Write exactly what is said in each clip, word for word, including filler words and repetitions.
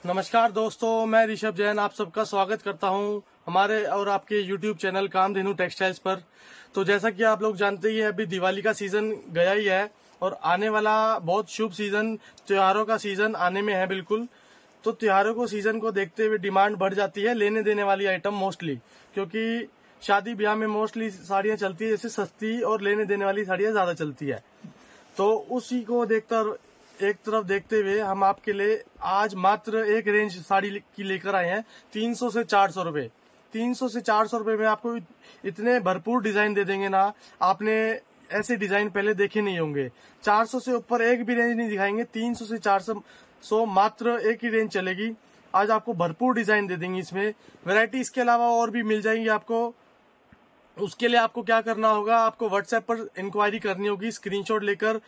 नमस्कार दोस्तों, मैं ऋषभ जैन आप सबका स्वागत करता हूं हमारे और आपके यूट्यूब चैनल कामधेनु टेक्सटाइल्स पर। तो जैसा कि आप लोग जानते ही हैं, अभी दिवाली का सीजन गया ही है और आने वाला बहुत शुभ सीजन, त्योहारों का सीजन आने में है बिल्कुल। तो त्योहारों को सीजन को देखते हुए डिमांड बढ़ जाती है लेने देने वाली आइटम मोस्टली, क्योंकि शादी ब्याह में मोस्टली साड़ियां चलती है, जैसे सस्ती और लेने देने वाली साड़ियां ज्यादा चलती है। तो उसी को देखता एक तरफ देखते हुए हम आपके लिए आज मात्र एक रेंज साड़ी की लेकर आए हैं तीन सौ से चार सौ रुपए। तीन सौ से चार सौ रुपए में आपको इतने भरपूर डिजाइन दे देंगे ना, आपने ऐसे डिजाइन पहले देखे नहीं होंगे। चार सौ से ऊपर एक भी रेंज नहीं दिखाएंगे, तीन सौ से चार सौ मात्र एक ही रेंज चलेगी। आज आपको भरपूर डिजाइन दे देंगे, इसमें वैरायटी इसके अलावा और भी मिल जाएंगी आपको। उसके लिए आपको क्या करना होगा, आपको व्हाट्सएप पर इंक्वायरी करनी होगी, स्क्रीनशॉट लेकर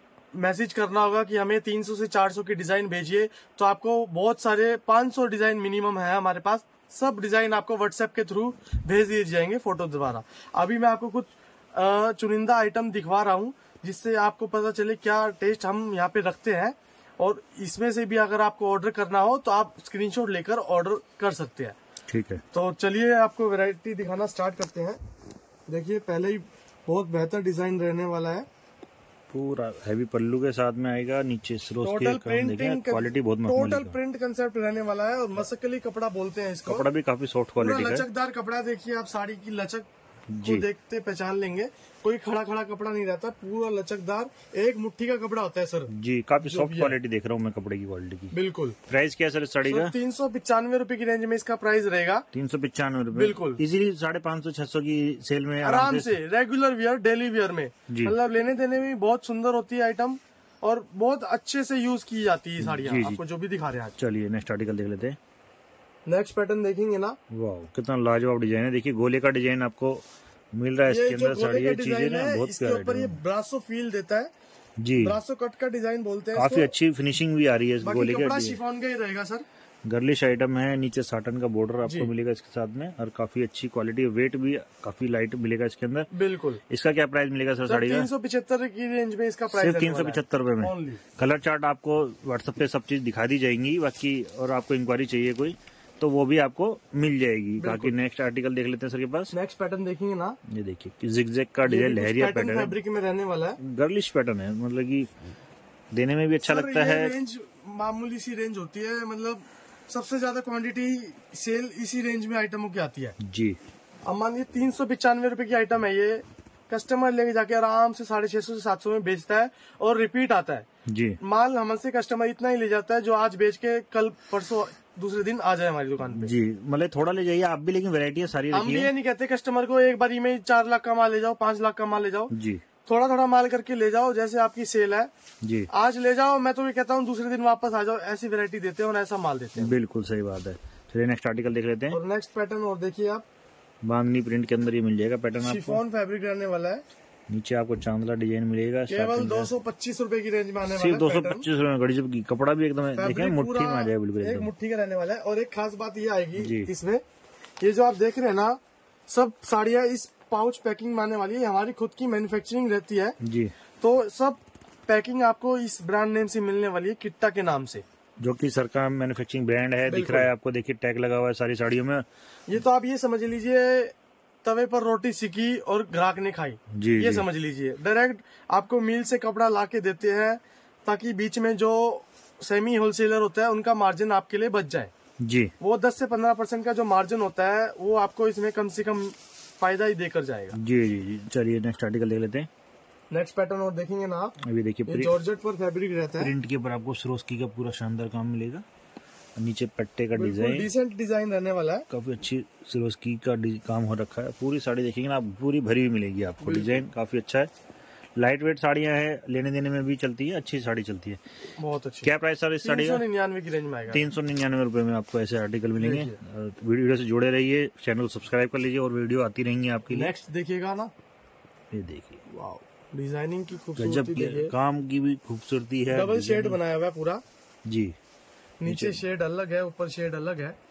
मैसेज करना होगा कि हमें तीन सौ से चार सौ की डिजाइन भेजिए। तो आपको बहुत सारे पाँच सौ डिजाइन मिनिमम है हमारे पास, सब डिजाइन आपको व्हाट्सएप के थ्रू भेज दिए जाएंगे फोटो द्वारा। अभी मैं आपको कुछ चुनिंदा आइटम दिखवा रहा हूँ जिससे आपको पता चले क्या टेस्ट हम यहाँ पे रखते हैं, और इसमें से भी अगर आपको ऑर्डर करना हो तो आप स्क्रीनशॉट लेकर ऑर्डर कर सकते हैं। ठीक है, तो चलिए आपको वैरायटी दिखाना स्टार्ट करते हैं। देखिए, पहले ही बहुत बेहतर डिजाइन रहने वाला है, पूरा हैवी पल्लू के साथ में आएगा, नीचे टोटल प्रिंटिंग, क्वालिटी बहुत टोटल प्रिंट कंसेप्ट रहने वाला है और मसकली कपड़ा बोलते हैं इसको। कपड़ा भी काफी सॉफ्ट क्वालिटी का है, लचकदार कपड़ा। देखिए आप साड़ी की लचक को देखते पहचान लेंगे, कोई खड़ा खड़ा कपड़ा नहीं रहता, पूरा लचकदार एक मुट्ठी का कपड़ा होता है सर जी। काफी सॉफ्ट क्वालिटी देख रहा हूँ मैं कपड़े की क्वालिटी की। बिल्कुल। प्राइस क्या है सर इस साड़ी का? तीन सौ पिचानवे रूपये की रेंज में इसका प्राइस रहेगा। तीन सौ पिचानवे रूपये बिल्कुल। इजीली साढ़े पाँच सौ छह सौ की सेल में आराम से रेगुलर वियर, डेली वियर में, मतलब लेने देने में बहुत सुंदर होती है आइटम और बहुत अच्छे से यूज की जाती है साड़ियाँ, आपको जो भी दिखा रहे हैं। चलिए नेक्स्ट आर्टिकल देख लेते हैं। नेक्स्ट पैटर्न देखेंगे ना, वाह कितना लाजवाब डिजाइन है। देखिए गोले का डिजाइन आपको मिल रहा है इसके अंदर। साड़ी ये चीजें ना बहुत इसके ऊपर ये ब्रासो फील देता है जी, ब्रासो कट का डिजाइन बोलते हैं। काफी अच्छी फिनिशिंग भी आ रही है इस गोले के। कपड़ा शिफॉन का ही रहेगा सर, गर्लिश आइटम है, नीचे साटन का बॉर्डर आपको मिलेगा इसके साथ में, और काफी अच्छी क्वालिटी, वेट भी काफी लाइट मिलेगा इसके अंदर। बिल्कुल। इसका क्या प्राइस मिलेगा सर साड़ी का? तीन सौ पिछहत्तर की रेंज में इसका प्राइस, सिर्फ तीन सौ पिछहत्तर रूपये में। कलर चार्ट आपको व्हाट्सएप पे सब चीज दिखा दी जाएंगी, बाकी और आपको इंक्वायरी चाहिए कोई तो वो भी आपको मिल जाएगी। बाकी नेक्स्ट आर्टिकल देख लेते हैं सर के पास। नेक्स्ट पैटर्न देखेंगे ना, ये देखिए जिगजैग का डिजाइन, लहरिया पैटर्न फैब्रिक में रहने वाला है, गर्लिश पैटर्न है, मतलब कि देने में भी अच्छा लगता है। रेंज मामूली सी रेंज होती है, मतलब सबसे ज्यादा क्वांटिटी सेल इसी रेंज में आइटमों की आती है जी। अब मान लीजिए तीन सौ पिचानवे रूपये की आइटम है, ये कस्टमर लेके जाके आराम से साढ़े छह सौ से सात सौ में बेचता है और रिपीट आता है जी। माल हमसे कस्टमर इतना ही ले जाता है जो आज बेच के कल परसों दूसरे दिन आ जाए हमारी दुकान पे जी। मतलब थोड़ा ले जाइए आप भी, लेकिन वैरायटी सारी हम भी ये नहीं कहते कस्टमर को एक बार में चार लाख का माल ले जाओ, पांच लाख का माल ले जाओ जी, थोड़ा थोड़ा माल करके ले जाओ, जैसे आपकी सेल है जी। आज ले जाओ, मैं तो ये कहता हूँ दूसरे दिन वापस आ जाओ, ऐसी वैरायटी देते हैं और ऐसा माल देते हैं। बिल्कुल सही बात है। चलिए नेक्स्ट आर्टिकल देख लेते हैं। और नेक्स्ट पैटर्न और देखिए आप, बांधनी प्रिंट के अंदर ये मिल जाएगा पैटर्न आपको, शिफॉन फैब्रिक रहने वाला है, नीचे आपको चांदला डिजाइन मिलेगा, केवल दो सौ पच्चीस रूपये की रेंज में आने वाला है। सिर्फ दो सौ पच्चीस रूपये में गड़ी की कपड़ा भी एकदम देखें मुट्ठी में आ जाए, बिल्कुल एक मुट्ठी का रहने वाला है। और एक खास बात ये आएगी इसमें, ये जो आप देख रहे हैं ना, सब साड़ियाँ इस पाउच पैकिंग में आने वाली है, हमारी खुद की मैन्युफैक्चरिंग रहती है जी। तो सब पैकिंग आपको इस ब्रांड नेम से मिलने वाली है, किट्टा के नाम से, जो कि सर का मैन्युफैक्चरिंग ब्रांड है। दिख रहा है आपको, देखिए टैग लगा हुआ है सारी साड़ियों में। ये तो आप ये समझ लीजिए तवे पर रोटी सिकी और ग्राहक ने खाई जी, ये जी। समझ लीजिए। डायरेक्ट आपको मिल से कपड़ा लाके देते हैं ताकि बीच में जो सेमी होलसेलर होता है उनका मार्जिन आपके लिए बच जाए जी। वो दस से पंद्रह परसेंट का जो मार्जिन होता है वो आपको इसमें कम से कम फायदा ही देकर जाएगा। जी जी जी। चलिए नेक्स्ट आर्टिकल देख लेते हैं। नेक्स्ट पैटर्न और देखेंगे ना आप, अभी देखिए जॉर्जेट पर फैब्रिक रहता है, प्रिंट के ऊपर आपको सरोस्की का पूरा शानदार काम मिलेगा, नीचे पट्टे का डिजाइन, डिसेंट डिजाइन रहने वाला है, काफी अच्छी सरोस्की का काम हो रखा है। पूरी साड़ी देखेंगे ना आप, पूरी भरी हुई मिलेगी आपको, डिजाइन काफी अच्छा है। लाइट वेट साड़ियां हैं, लेने देने में भी चलती है, अच्छी साड़ी चलती है, बहुत अच्छी। क्या प्राइस सर इस साड़ी का? निन्यानवे की रेंज में आएगा, तीन सौ निन्यानवे रुपए में आपको ऐसे आर्टिकल मिलेंगे। वीडियो से जुड़े रहिए, चैनल सब्सक्राइब कर लीजिए और वीडियो आती रहेंगी आपके लिए। नेक्स्ट देखिएगा ना, ये देखिए वाह, डिजाइनिंग की खूबसूरती देखिए, काम की भी खूबसूरती है, डबल शेड बनाया हुआ है पूरा जी, नीचे शेड अलग है, ऊपर शेड अलग है,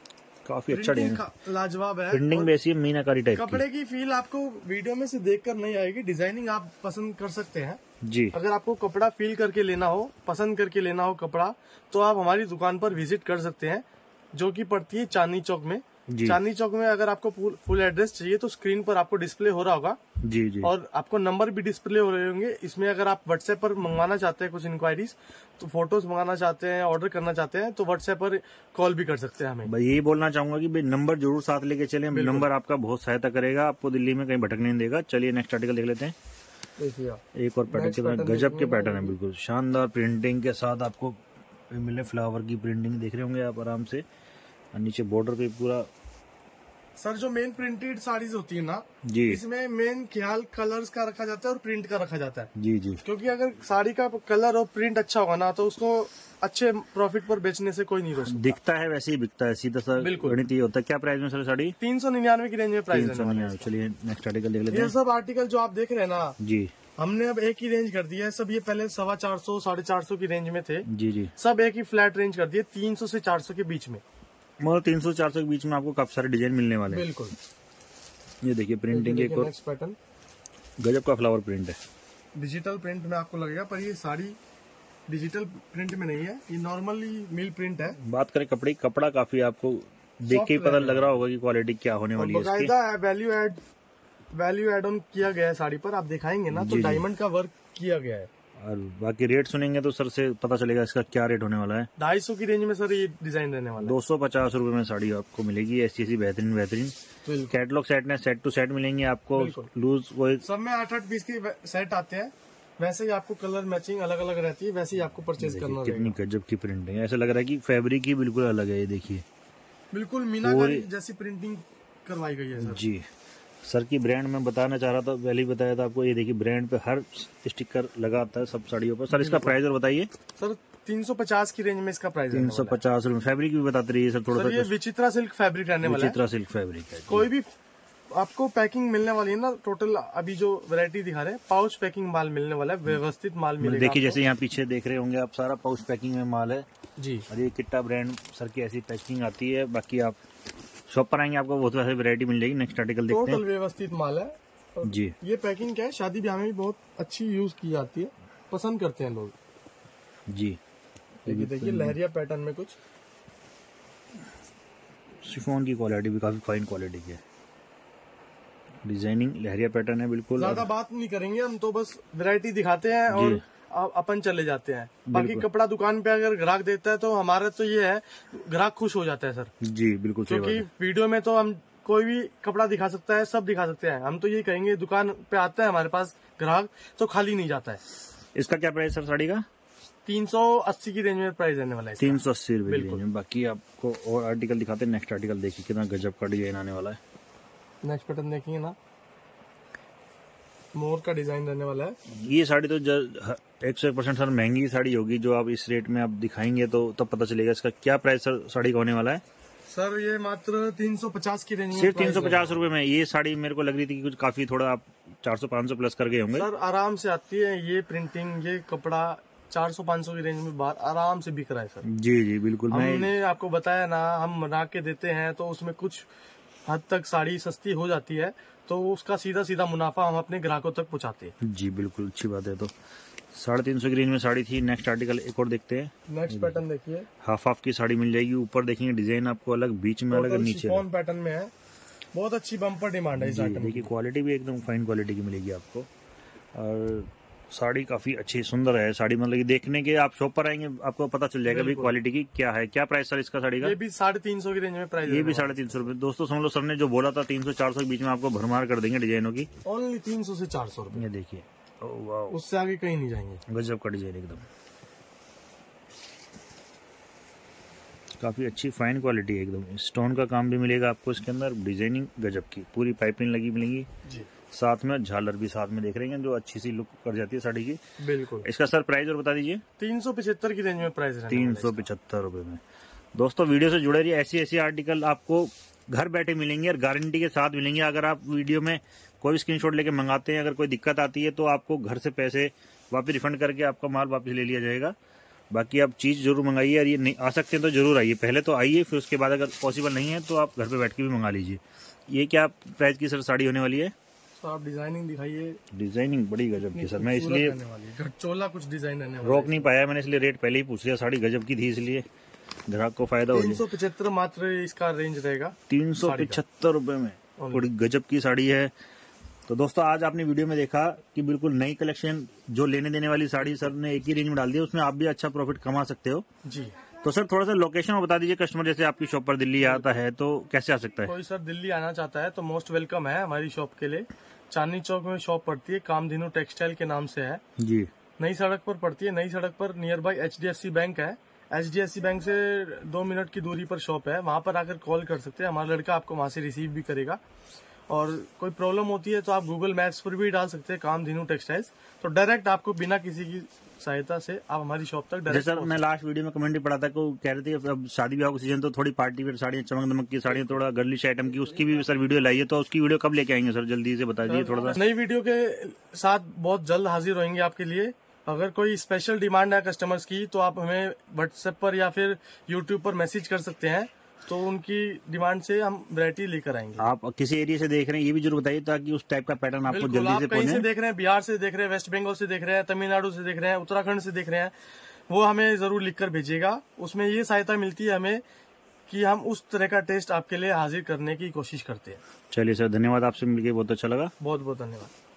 काफी अच्छा डिजाइन, लाजवाब है। प्रिंटिंग वैसी मीनाकारी टाइप कपड़े की फील आपको वीडियो में से देखकर नहीं आएगी, डिजाइनिंग आप पसंद कर सकते हैं। जी। अगर आपको कपड़ा फील करके लेना हो, पसंद करके लेना हो कपड़ा, तो आप हमारी दुकान पर विजिट कर सकते हैं, जो कि पड़ती है चांदनी चौक में। जी। चांदनी चौक में अगर आपको फुल एड्रेस चाहिए तो स्क्रीन पर आपको डिस्प्ले हो रहा होगा। जी जी। और आपको नंबर भी डिस्प्ले हो रहे होंगे। इसमें अगर आप व्हाट्सएप पर मंगवाना चाहते हैं कुछ इंक्वायरीज, तो फोटोज मंगाना चाहते हैं, ऑर्डर करना चाहते हैं, तो व्हाट्सएप पर कॉल भी कर सकते हैं हमें। भाई यही बोलना चाहूंगा कि भाई नंबर जरूर साथ लेके चलें, नंबर आपका बहुत सहायता करेगा, आपको दिल्ली में कहीं भटकने नहीं देगा। चलिए नेक्स्ट आर्टिकल देख लेते हैं। एक और पैटर्न कितना गजब के पैटर्न है, बिल्कुल शानदार प्रिंटिंग के साथ आपको मिले। फ्लावर की प्रिंटिंग देख रहे होंगे आप आराम से, और नीचे बॉर्डर पे पूरा। सर जो मेन प्रिंटेड साड़ीज होती है ना जी, इसमें मेन ख्याल कलर्स का रखा जाता है और प्रिंट का रखा जाता है। जी जी। क्योंकि अगर साड़ी का कलर और प्रिंट अच्छा होगा ना, तो उसको अच्छे प्रॉफिट पर बेचने से कोई नहीं रोक सकता। दिखता है वैसे ही बिकता है, सीधा सा बिल्कुल। गणित ये होता है। क्या प्राइस में सर साड़ी? तीन सौ निन्यानवे की रेंज में प्राइस तीन सौ निन्यानवे। चलिए नेक्स्ट आर्टिकल देख लेते ये हैं। सब आर्टिकल जो आप देख रहे हैं ना, जी हमने अब एक ही रेंज कर दिया है। सब ये पहले सवा चार सौ साढ़े चार सौ की रेंज में थे, जी जी। सब एक ही फ्लैट रेंज कर दिए तीन सौ से चार सौ के बीच में। मतलब तीन सौ चार सौ के बीच में आपको काफी सारे डिजाइन मिलने वाले हैं। बिल्कुल। ये देखिए प्रिंटिंग एक और नेक्स्ट पैटर्न गजब का फ्लावर प्रिंट है। डिजिटल प्रिंट में आपको लगेगा, पर ये साड़ी डिजिटल प्रिंट में नहीं है, ये नॉर्मली मिल प्रिंट है। बात करें कपड़े, कपड़ा काफी आपको देख के ही पता लग रहा होगा कि क्वालिटी क्या होने वाली है इसकी। बकायदा value add value add on किया गया है साड़ी पर। आप दिखाएंगे ना तो डायमंड का वर्क किया गया है। और बाकी रेट सुनेंगे तो सर से पता चलेगा इसका क्या रेट होने वाला है। ढाई सौ की रेंज में सर ये डिजाइन रहने वाला है। दो सौ पचास रूपये में साड़ी आपको मिलेगी ऐसी ऐसी बेहतरीन बेहतरीन। कैटलॉग सेट में सेट टू सेट मिलेंगे आपको, लूज वो सब में आठ आठ पीस के सेट आते हैं। वैसे ही आपको कलर मैचिंग अलग अलग रहती है, वैसे ही आपको परचेज करना रहेगा। कितनी गजब की प्रिंटिंग है, ऐसा लग रहा है कि फैब्रिक ही बिल्कुल अलग है। ये देखिए बिल्कुल मीनाकारी जैसी प्रिंटिंग करवाई गई है सर। जी। सर की ब्रांड में बताना चाह रहा था, पहले ही बताया था आपको। ये देखिए ब्रांड पे हर स्टिकर लगा आता है सब साड़ियों पर। सर इसका प्राइस और बताइए। सर तीन सौ पचास की रेंज में इसका प्राइस तीन सौ पचास रूपये। फैब्रिक भी बताते रहिए सर थोड़ा सा। ये विचित्रा सिल्क फैब्रिक रहने वाला है। विचित्रा सिल्क फैब्रिक है। कोई भी आपको पैकिंग मिलने वाली है ना, टोटल अभी जो वैरायटी दिखा रहे हैं पाउच पैकिंग माल मिलने वाला है, व्यवस्थित माल मिलेगा। देखिए जैसे यहाँ पीछे देख रहे होंगे आप, सारा पाउच पैकिंग में माल है जी। और ये किट्टा ब्रांड सर की ऐसी पैकिंग आती है। बाकी आप शॉप पर आएंगे आपको बहुत सारी वैरायटी मिल जाएगी। नेक्स्ट आर्टिकल देखते हैं। टोटल व्यवस्थित माल है जी। ये पैकिंग क्या है, शादी ब्याह में भी बहुत अच्छी यूज की जाती है, पसंद करते हैं लोग जी। देखिए देखिए लहरिया पैटर्न में कुछ शिफॉन की क्वालिटी भी काफी फाइन क्वालिटी की है। डिजाइनिंग लहरिया पैटर्न है बिल्कुल। ज्यादा बात नहीं करेंगे हम, तो बस वैरायटी दिखाते हैं और अपन चले जाते हैं। बाकी कपड़ा दुकान पे अगर ग्राहक देता है तो हमारा तो ये है, ग्राहक खुश हो जाता है सर। जी बिल्कुल। क्योंकि वीडियो में तो हम कोई भी कपड़ा दिखा सकता है, सब दिखा सकते हैं। हम तो ये कहेंगे दुकान पे आता है हमारे पास ग्राहक तो खाली नहीं जाता है। इसका क्या प्राइस सर साड़ी का? तीन सौ अस्सी की रेंज में प्राइस रहने वाला है। तीन सौ अस्सी रुपए की रेंज में। बाकी आपको और आर्टिकल दिखाते हैं। नेक्स्ट आर्टिकल देखिए कितना गजब का डिजाइन आने वाला है। नेक्स्ट पैटर्न देखेंगे ना, मोर का डिजाइन रहने वाला है। ये साड़ी तो एक सौ एक परसेंट सर महंगी साड़ी होगी, जो आप इस रेट में आप दिखाएंगे तो तब पता चलेगा इसका क्या प्राइस सर साड़ी का होने वाला है। सर ये मात्र तीन सौ पचास की रेंज में, सिर्फ तीन सौ पचास रूपये में। ये साड़ी मेरे को लग रही थी कि कुछ काफी थोड़ा आप चार सौ पाँच सौ प्लस कर गए होंगे। सर आराम से आती है ये प्रिंटिंग, ये कपड़ा चार सौ पाँच सौ की रेंज में बाहर आराम से बिक रहा है सर। जी जी बिल्कुल। हमने आपको बताया ना, हम बना के देते हैं तो उसमें कुछ हद तक साड़ी सस्ती हो जाती है, तो उसका सीधा सीधा मुनाफा हम अपने ग्राहकों तक पहुंचाते हैं। जी बिल्कुल, अच्छी बात है। तो साढ़े तीन सौ की रेंज में साड़ी थी। नेक्स्ट आर्टिकल एक और देखते हैं। नेक्स्ट पैटर्न देखिए, हाफ हाफ की साड़ी मिल जाएगी। ऊपर देखेंगे डिजाइन आपको अलग, बीच में अलग, नीचे शिफॉन पैटर्न में है। बहुत अच्छी बम्पर डिमांड है इस आइटम की। देखिए क्वालिटी भी एकदम फाइन क्वालिटी की मिलेगी आपको। और साड़ी काफी अच्छी सुंदर है साड़ी, मतलब कि देखने के आप शॉप पर आएंगे आपको पता चल जाएगा भाई क्वालिटी की क्या है। क्या प्राइस सर इसका साड़ी का? ये भी साढ़े तीन सौ की रेंज में प्राइस। ये भी साढ़े तीन सौ रुपए। दोस्तों समझ लो सर ने जो बोला था तीन सौ चार सौ के बीच में आपको भरमार कर देंगे डिजाइनों की। ओनली तीन सौ से चार सौ रुपए। ये देखिए, उससे आगे कहीं नहीं जाएंगे। गजब का डिजाइन एकदम, काफी अच्छी फाइन क्वालिटी है एकदम। स्टोन का काम भी मिलेगा आपको इसके अंदर। डिजाइनिंग गजब की, पूरी पाइपिंग लगी मिलेंगी जी। साथ में झालर भी साथ में देख रहे हैं, जो अच्छी सी लुक कर जाती है साड़ी की। बिल्कुल। इसका सर प्राइस और बता दीजिए। तीन सौ पिछहत्तर की रेंज में प्राइस है। तीन सौ पिछहत्तर रुपए में। दोस्तों वीडियो से जुड़े रहिए, ऐसी ऐसी आर्टिकल आपको घर बैठे मिलेंगे और गारंटी के साथ मिलेंगे। अगर आप वीडियो में कोई भी स्क्रीनशॉट लेके मंगाते हैं, अगर कोई दिक्कत आती है तो आपको घर से पैसे वापस रिफंड करके आपका माल वापस ले लिया जाएगा। बाकी आप चीज जरूर मंगाइए, और ये नहीं आ सकते हैं तो जरूर आइए। पहले तो आइए, फिर उसके बाद अगर पॉसिबल नहीं है तो आप घर पे बैठ के भी मंगा लीजिए। ये क्या प्राइस की सर साड़ी होने वाली है? तो आप डिजाइनिंग दिखाइए। डिजाइनिंग बड़ी गजब की सर, मैं इसलिए घटचोला कुछ डिजाइन रहने रोक नहीं पाया, मैंने इसलिए रेट पहले ही पूछ लिया। साड़ी गजब की थी इसलिए ग्राहक को फायदा हो। तीन सौ पचहत्तर मात्र इसका रेंज रहेगा, तीन सौ पचहत्तर रुपए में बड़ी गजब की साड़ी है। तो दोस्तों आज आपने वीडियो में देखा कि बिल्कुल नई कलेक्शन जो लेने देने वाली साड़ी सर ने एक ही रेंज में डाल दी है, उसमें आप भी अच्छा प्रॉफिट कमा सकते हो जी। तो सर थोड़ा सा लोकेशन और बता दीजिए, कस्टमर जैसे आपकी शॉप पर दिल्ली आता है तो कैसे आ सकता है? कोई सर दिल्ली आना चाहता है तो मोस्ट वेलकम है हमारी शॉप के लिए। चांदनी चौक में शॉप पड़ती है, कामधेनु टेक्सटाइल के नाम से है जी। नई सड़क पर पड़ती है, नई सड़क पर near by H D F C bank है। H D F C bank से दो मिनट की दूरी पर शॉप है, वहां पर आकर कॉल कर सकते हैं, हमारा लड़का आपको वहां से रिसीव भी करेगा। और कोई प्रॉब्लम होती है तो आप गूगल मैप्स पर भी डाल सकते हैं कामधेनु टेक्सटाइल्स, तो डायरेक्ट आपको बिना किसी की सहायता से आप हमारी शॉप तक डायरेक्ट। सर मैं लास्ट वीडियो में कमेंट भी पढ़ा था को कह रहे थे अब शादी ब्याह का सीजन तो थोड़ी पार्टी वेयर साड़ियाँ, चमक दमक की साड़ियाँ, थोड़ा गर्लिश आइटम की, उसकी भी सर वीडियो लाइए। तो उसकी वीडियो कब लेके आएंगे सर, जल्दी से बता दीजिए थोड़ा सा। नई वीडियो के साथ बहुत जल्द हाजिर होंगे आपके लिए। अगर कोई स्पेशल डिमांड है कस्टमर्स की तो आप हमें व्हाट्सएप पर या फिर यूट्यूब पर मैसेज कर सकते हैं, तो उनकी डिमांड से हम वैरायटी लेकर आएंगे। आप किसी एरिया से देख रहे हैं ये भी जरूर बताइए ताकि उस टाइप का पैटर्न आपको जल्दी से कहीं से देख रहे हैं, बिहार से देख रहे हैं, वेस्ट बंगाल से देख रहे हैं, तमिलनाडु से देख रहे हैं, उत्तराखंड से देख रहे हैं, वो हमें जरूर लिखकर भेजिएगा। उसमें ये सहायता मिलती है हमें कि हम उस तरह का टेस्ट आपके लिए हाजिर करने की कोशिश करते हैं। चलिए सर, धन्यवाद, आपसे मिलकर बहुत अच्छा लगा। बहुत बहुत धन्यवाद।